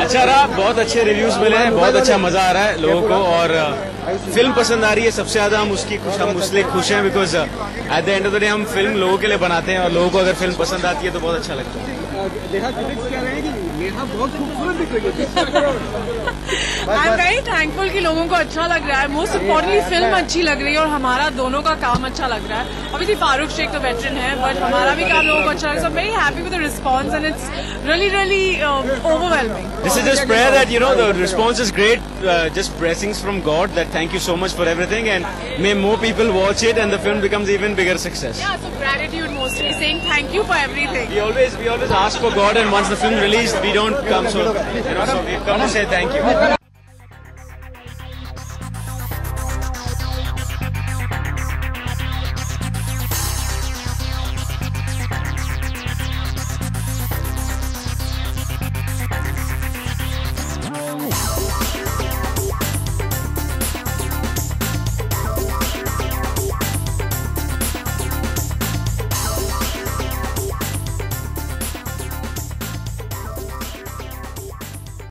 अच्छा रहा, बहुत अच्छे रिव्यूज मिले हैं, बहुत अच्छा मजा आ रहा है लोगों को और फिल्म पसंद आ रही है। सबसे ज्यादा हम उसलिए खुश हैं because at the end of the day हम फिल्म लोगों के लिए बनाते हैं और लोगों को अगर फिल्म पसंद आती है तो बहुत अच्छा लगता है। नेहा कह रहे हैं कि नेहा बहुत खूबसूरत दिख रही है। आई एम वेरी थैंकफुल कि लोगों को अच्छा लग रहा है। मोस्ट इम्पोर्टेंटली फिल्म अच्छी लग रही है और हमारा दोनों का काम अच्छा लग रहा है। ऑब्वियसली फारूक शेख तो वेटरन है बट हमारा भी काम लोगों को अच्छा लग रहा है। Very happy with the response and it's really overwhelming. This is just prayer that the response is great. Just blessings from God that thank you so much for everything and may more people watch it and the film becomes even bigger success. Yeah, so gratitude mostly, saying thank you for everything. We always ask for God and once the film released we don't come so we come to say thank you.